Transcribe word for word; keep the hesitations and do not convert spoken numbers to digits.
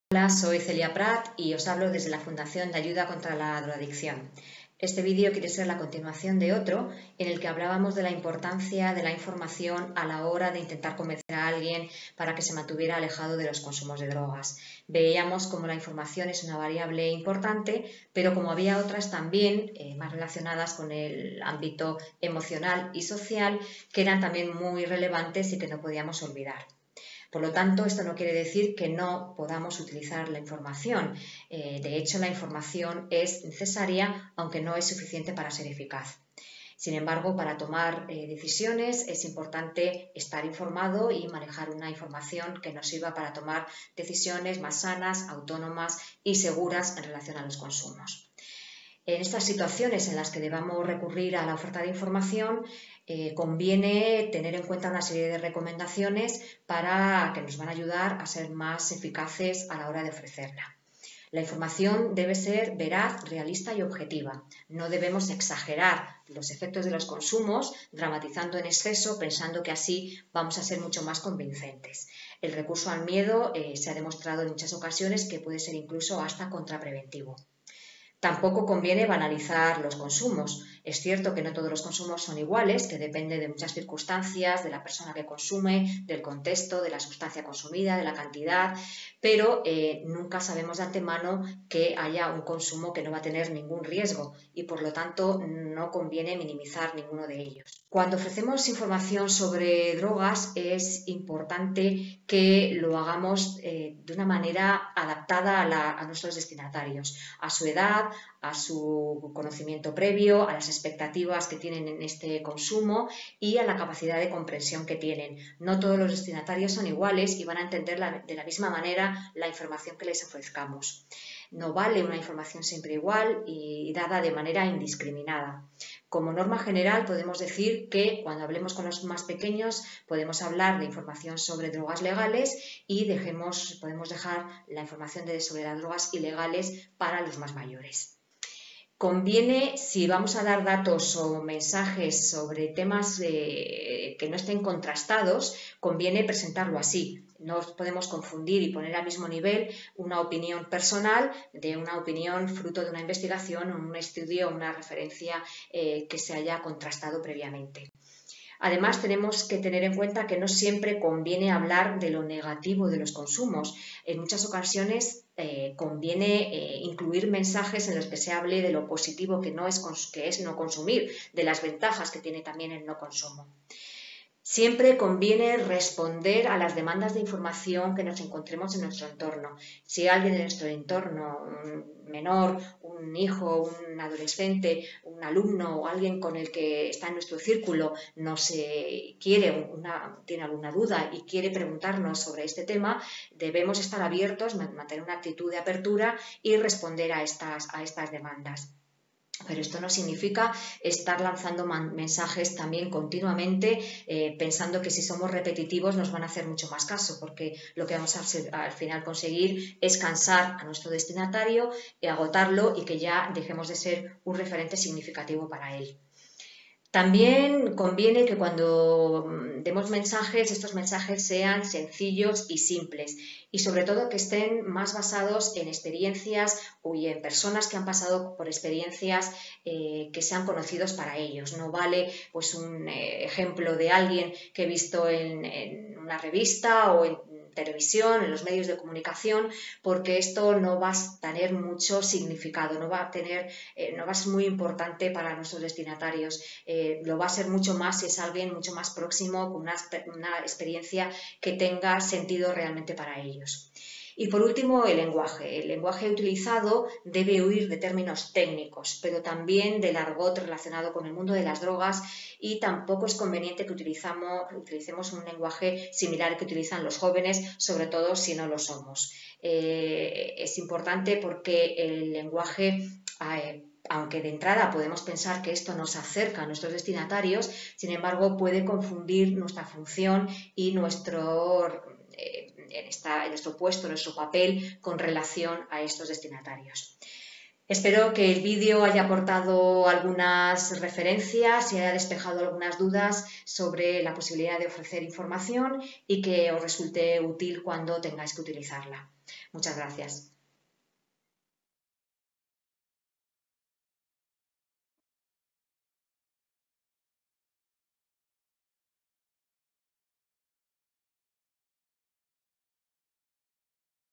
Hola, soy Celia Prat y os hablo desde la Fundación de Ayuda contra la Drogadicción. Este vídeo quiere ser la continuación de otro en el que hablábamos de la importancia de la información a la hora de intentar convencer a alguien para que se mantuviera alejado de los consumos de drogas. Veíamos cómo la información es una variable importante, pero como había otras también eh, más relacionadas con el ámbito emocional y social que eran también muy relevantes y que no podíamos olvidar. Por lo tanto, esto no quiere decir que no podamos utilizar la información. Eh, de hecho, la información es necesaria, aunque no es suficiente para ser eficaz. Sin embargo, para tomar eh, decisiones es importante estar informado y manejar una información que nos sirva para tomar decisiones más sanas, autónomas y seguras en relación a los consumos. En estas situaciones en las que debamos recurrir a la oferta de información, eh, conviene tener en cuenta una serie de recomendaciones para que nos van a ayudar a ser más eficaces a la hora de ofrecerla. La información debe ser veraz, realista y objetiva. No debemos exagerar los efectos de los consumos, dramatizando en exceso, pensando que así vamos a ser mucho más convincentes. El recurso al miedo eh, se ha demostrado en muchas ocasiones que puede ser incluso hasta contrapreventivo. Tampoco conviene banalizar los consumos. Es cierto que no todos los consumos son iguales, que depende de muchas circunstancias, de la persona que consume, del contexto, de la sustancia consumida, de la cantidad, pero eh, nunca sabemos de antemano que haya un consumo que no va a tener ningún riesgo y por lo tanto no conviene minimizar ninguno de ellos. Cuando ofrecemos información sobre drogas es importante que lo hagamos eh, de una manera adaptada a, la, a nuestros destinatarios, a su edad, a su conocimiento previo, a las expectativas que tienen en este consumo y a la capacidad de comprensión que tienen. No todos los destinatarios son iguales y van a entender la, de la misma manera la información que les ofrezcamos. No vale una información siempre igual y dada de manera indiscriminada. Como norma general podemos decir que cuando hablemos con los más pequeños podemos hablar de información sobre drogas legales y dejemos, podemos dejar la información de, sobre las drogas ilegales para los más mayores. Conviene, si vamos a dar datos o mensajes sobre temas eh, que no estén contrastados, conviene presentarlo así. No podemos confundir y poner al mismo nivel una opinión personal de una opinión fruto de una investigación o un estudio o una referencia eh, que se haya contrastado previamente. Además, tenemos que tener en cuenta que no siempre conviene hablar de lo negativo de los consumos. En muchas ocasiones eh, conviene eh, incluir mensajes en los que se hable de lo positivo que, no es, que es no consumir, de las ventajas que tiene también el no consumo. Siempre conviene responder a las demandas de información que nos encontremos en nuestro entorno. Si alguien en nuestro entorno, un menor, un hijo, un adolescente, un alumno o alguien con el que está en nuestro círculo nos eh, quiere una, tiene alguna duda y quiere preguntarnos sobre este tema, debemos estar abiertos, mantener una actitud de apertura y responder a estas, a estas demandas. Pero esto no significa estar lanzando mensajes también continuamente eh, pensando que si somos repetitivos nos van a hacer mucho más caso, porque lo que vamos a hacer, al final conseguir es cansar a nuestro destinatario, y agotarlo y que ya dejemos de ser un referente significativo para él. También conviene que cuando demos mensajes, estos mensajes sean sencillos y simples y sobre todo que estén más basados en experiencias y en personas que han pasado por experiencias eh, que sean conocidos para ellos. No vale pues un eh, ejemplo de alguien que he visto en, en una revista o en televisión, en los medios de comunicación, porque esto no va a tener mucho significado, no va a tener, eh, no va a ser muy importante para nuestros destinatarios. Eh, lo va a ser mucho más si es alguien mucho más próximo, con una, una experiencia que tenga sentido realmente para ellos. Y por último, el lenguaje. El lenguaje utilizado debe huir de términos técnicos, pero también del argot relacionado con el mundo de las drogas y tampoco es conveniente que utilicemos un lenguaje similar que utilizan los jóvenes, sobre todo si no lo somos. Eh, es importante porque el lenguaje... Eh, aunque de entrada podemos pensar que esto nos acerca a nuestros destinatarios, sin embargo puede confundir nuestra función y nuestro, eh, en, esta, en nuestro puesto, nuestro papel con relación a estos destinatarios. Espero que el vídeo haya aportado algunas referencias y haya despejado algunas dudas sobre la posibilidad de ofrecer información y que os resulte útil cuando tengáis que utilizarla. Muchas gracias.